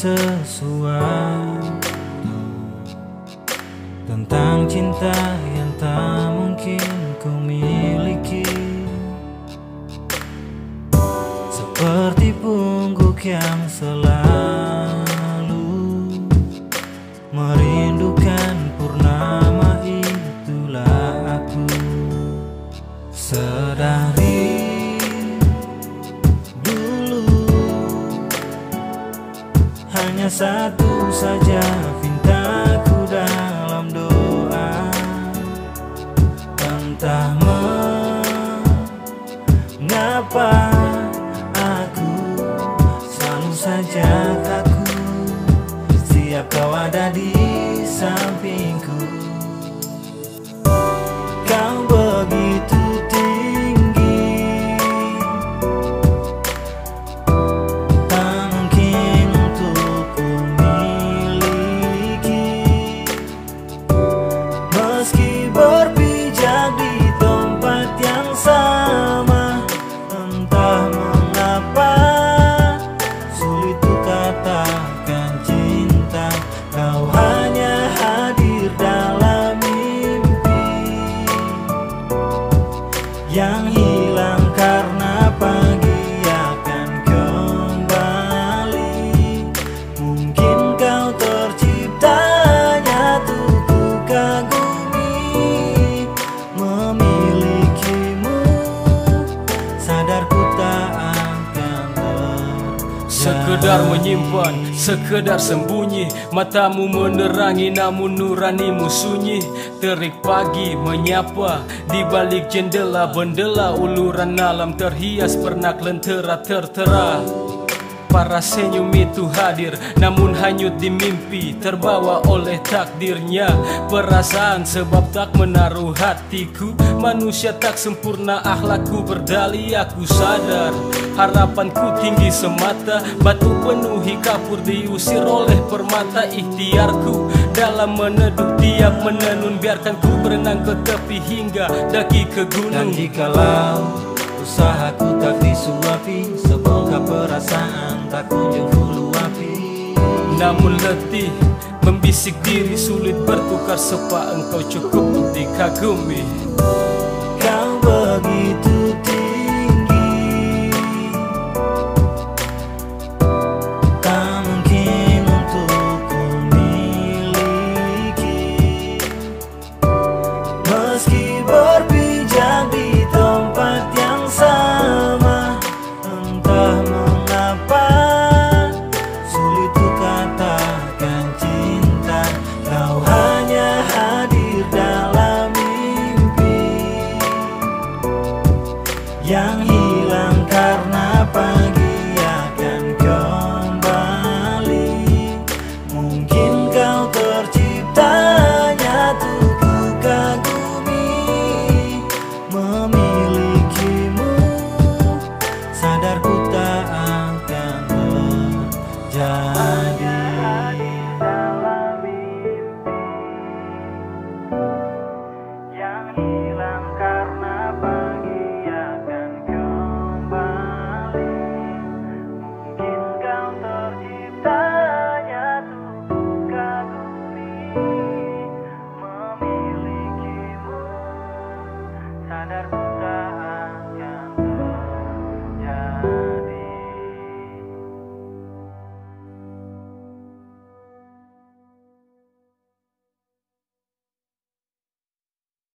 sesuatu tentang cinta yang tak mungkin ku miliki, seperti pungguk yang selalu merindukan purnama. Itulah aku. Sedari dulu hanya satu saja pintaku dalam doa, entah mengapa aku selalu saja kaku setiap kau ada di sampingku. Kau begitu tinggi, tak mungkin untuk ku miliki, meski berpijak di tempat yang sama. Entah mengapa sulit ku katakan cinta, kau hanya hadir dalam yang hilang karena pagi akan kembali. Mungkin kau terciptanya untuk ku kagumi, memilikimu sadar ku tak akan sekedar menyimpan, sekedar sembunyi. Matamu menerangi namun nuranimu sunyi. Terik pagi menyapa di balik jendela, bendela uluran alam terhias pernak lentera tertera. Para senyum itu hadir namun hanyut di mimpi, terbawa oleh takdirnya. Perasaan sebab tak menaruh hatiku, manusia tak sempurna akhlakku berdali. Aku sadar harapanku tinggi semata, batu penuhi kapur diusir oleh permata. Ikhtiarku dalam meneduh tiap menenun, biarkan ku berenang ke tepi hingga daki ke gunung. Dan jikalau usahaku tak disuapi, sebongkah perasaan tak kunjung ku luapi. Namun letih membisik diri, sulit bertukar sepa, engkau cukup dikagumi.